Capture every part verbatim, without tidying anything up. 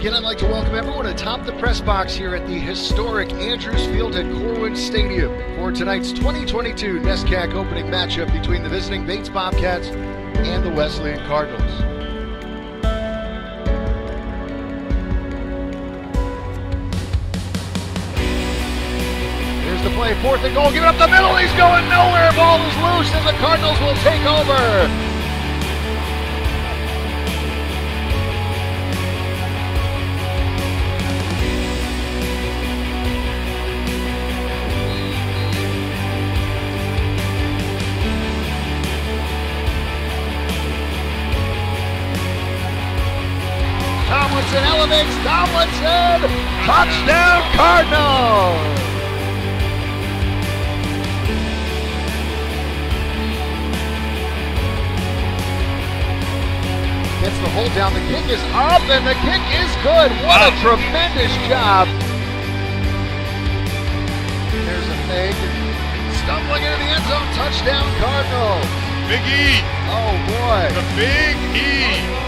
Again, I'd like to welcome everyone atop the press box here at the historic Andrews Field at Corwin Stadium for tonight's twenty twenty-two NESCAC opening matchup between the visiting Bates Bobcats and the Wesleyan Cardinals. Here's the play, fourth and goal, give it up the middle, he's going nowhere, ball is loose and the Cardinals will take over. Tomlinson elevates, Tomlinson, touchdown Cardinals! Gets the hold down, the kick is up, and the kick is good. What a tremendous job. There's a fake, stumbling into the end zone, touchdown Cardinals. Big E. Oh boy. The Big E.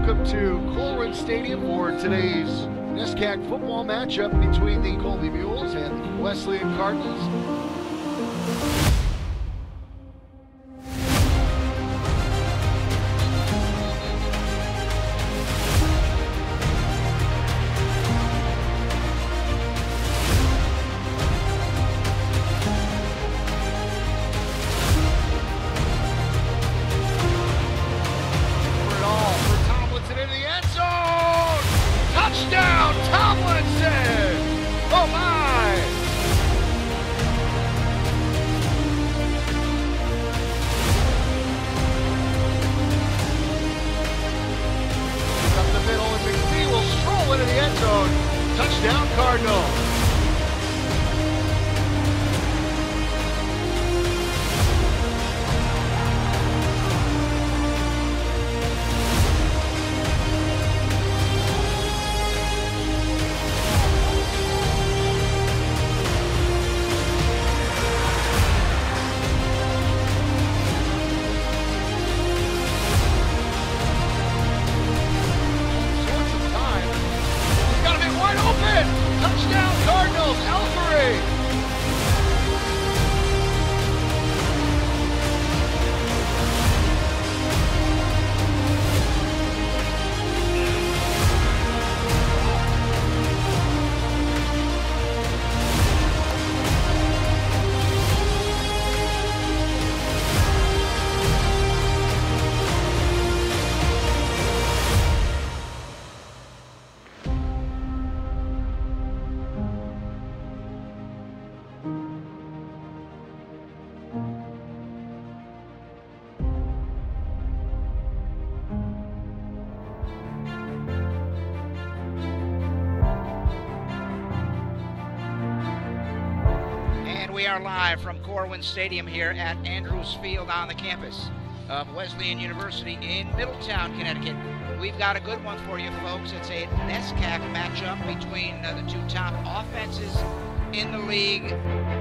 welcome to Corwin Stadium for today's NESCAC football matchup between the Colby Mules and the Wesleyan Cardinals. Touchdown, Tomlinson! Oh my! Up the middle, and McPhee will stroll into the end zone. Touchdown, Cardinals. Touchdown Cardinals, Alfred! We are live from Corwin Stadium here at Andrews Field on the campus of Wesleyan University in Middletown, Connecticut. We've got a good one for you, folks. It's a NESCAC matchup between uh, the two top offenses in the league.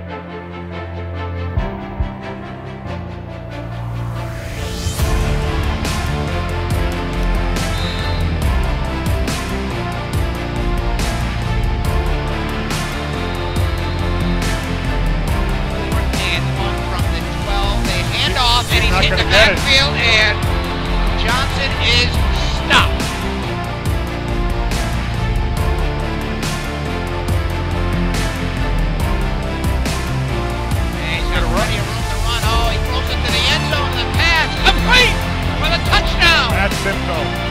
And he's hit the backfield, and Johnson is stopped. And he's got plenty of room to run. Oh, he throws it to the end zone, the pass, complete for the touchdown. That's Simcoe.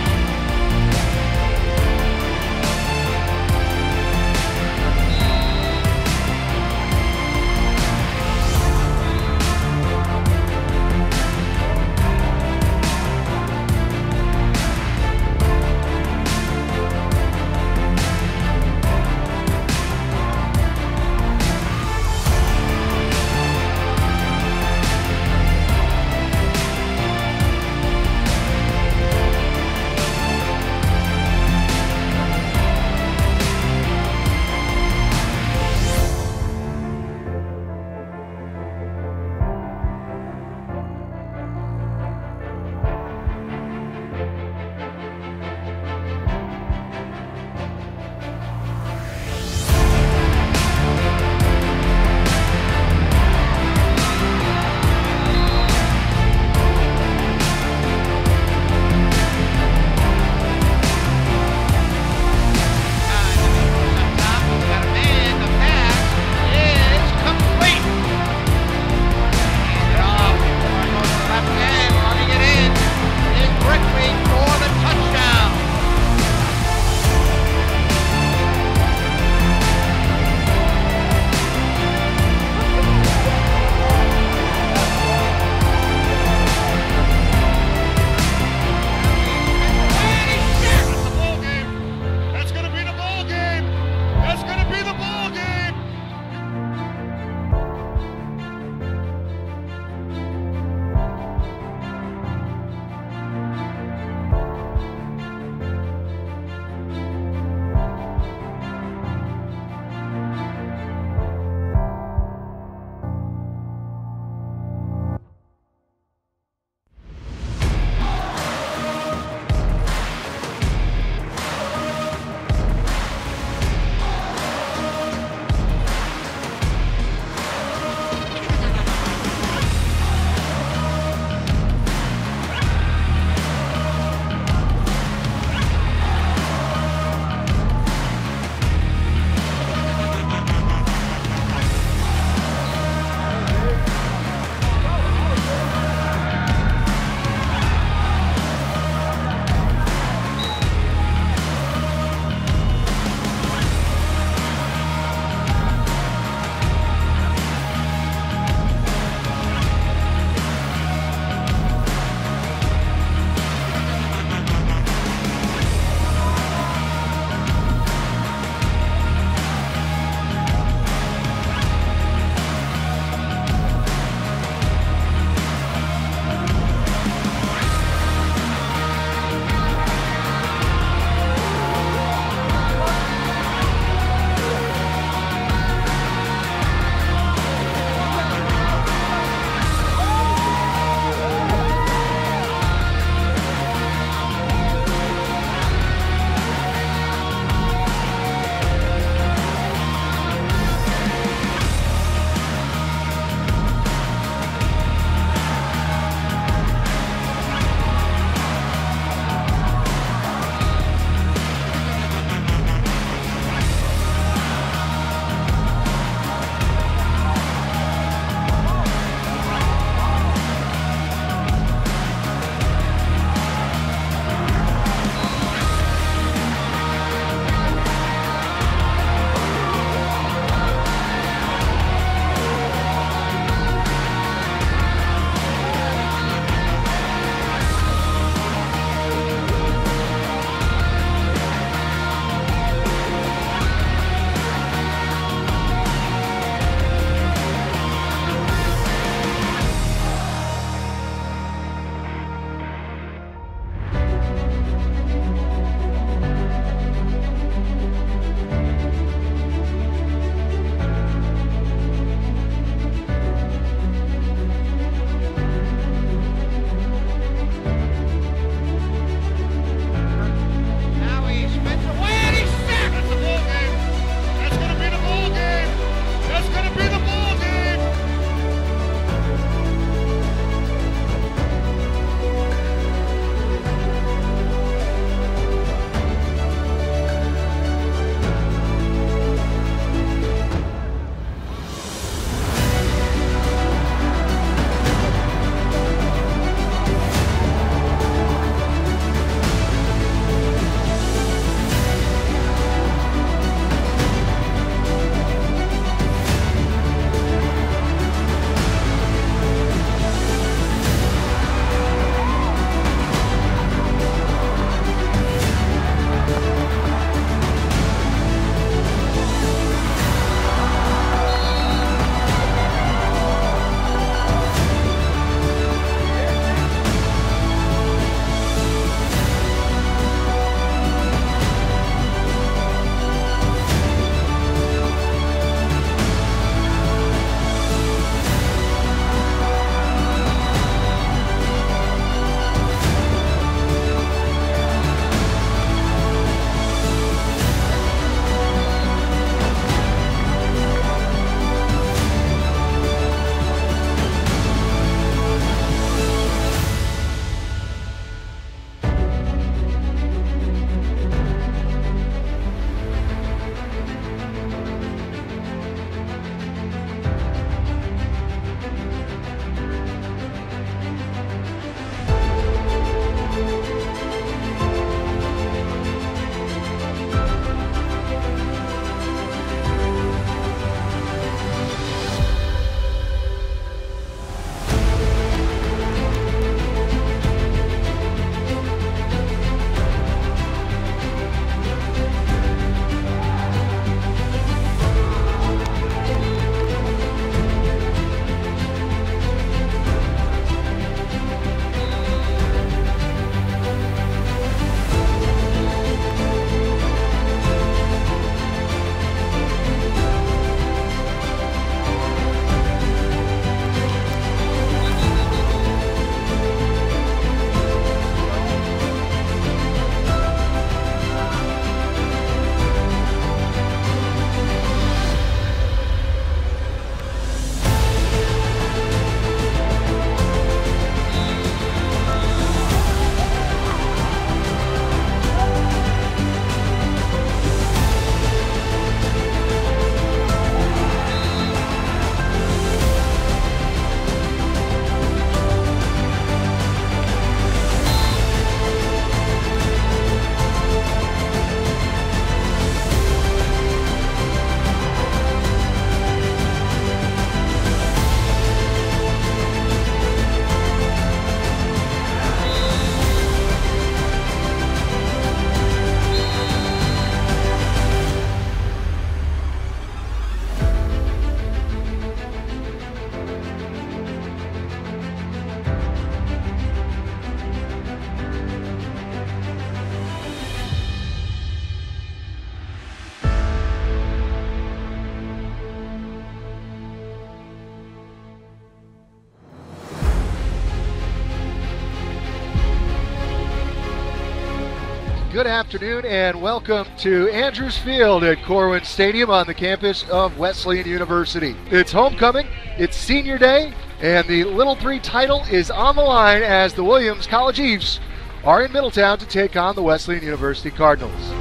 Good afternoon and welcome to Andrews Field at Corwin Stadium on the campus of Wesleyan University. It's homecoming, it's senior day, and the Little Three title is on the line as the Williams College Eves are in Middletown to take on the Wesleyan University Cardinals.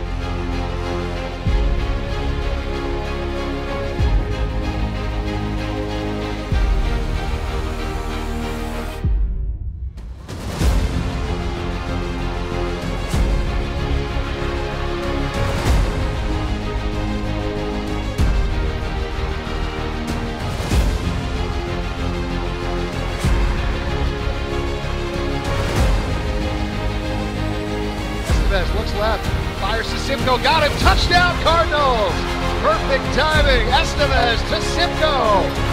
Looks left, fires to Simcoe, got him, touchdown Cardinals! Perfect timing, Estevez to Simcoe.